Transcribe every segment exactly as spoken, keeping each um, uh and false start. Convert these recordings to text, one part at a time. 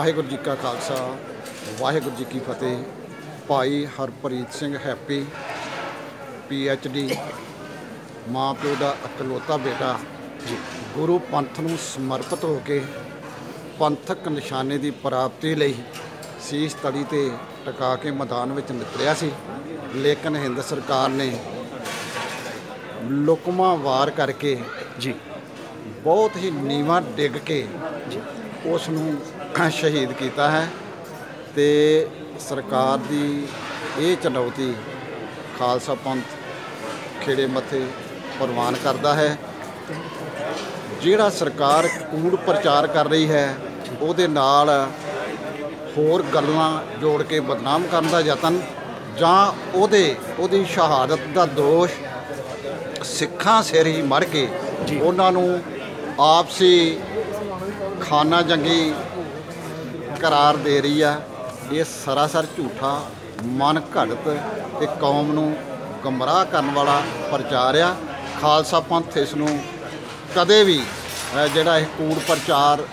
वाहिगुरू जी का खालसा वाहिगुरू जी की फतेह। भाई Harpreet Singh happy P H D माँ प्यो का इकलौता बेटा गुरु पंथ नूं समर्पित होके पंथक निशाने की प्राप्ति लई शीश तली ते टका के मैदान में नितरिया सी, लेकिन हिंद सरकार ने लुकमा वार करके जी बहुत ही नीवा डिग के उस नूं शहीद किया है। तो सरकार की ये चुनौती खालसा पंथ खेड़े मथे प्रवान करता है। जिहड़ा सरकार कूड़ प्रचार कर रही है उहदे नाल होर गल्लां जोड़ के बदनाम करन दा यतन जां उहदे उहदी शहादत का दोष सिखां सिर ही मर के उन्हां नूं आपसी खाना जंगी करार दे रही है। ये सरासर झूठा मन घड़त ते कौम नूं गुमराह करने वाला प्रचार आ। खालसा पंथ इस नूं कदे भी जिहड़ा इह कूड़ प्रचार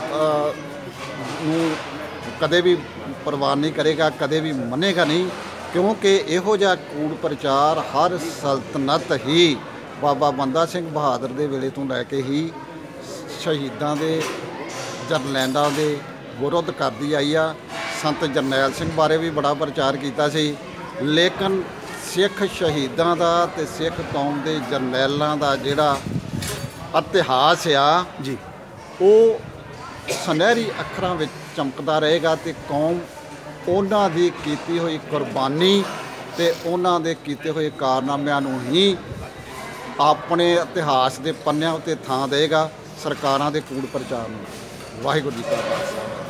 नूं कदे भी प्रवान नहीं करेगा, कदे भी मनेगा नहीं, क्योंकि इहो जिहा कूड़ प्रचार हर सल्तनत ही बाबा बंदा सिंह बहादुर दे वेले तो लैके ही शहीदां दे जरनैलां दे विरोध करती आई आ। संत जरनैल सिंह बारे भी बड़ा प्रचार किया सी, लेकिन सिख शहीदां दा ते सिख कौम के जरनैलां दा जिहड़ा इतिहास आ जी वो सुनहरी अखरां विच चमकदा रहेगा। तो कौम उन्हां दी कीती हुई कुर्बानी ते उन्हां दे कीते हुए कारनामिਆਂ नूं ही अपने इतिहास के पन्निਆਂ उत्ते थां देगा सरकारां दे कूड़ प्रचार नूं। वाहिगुरू जी का खालसा।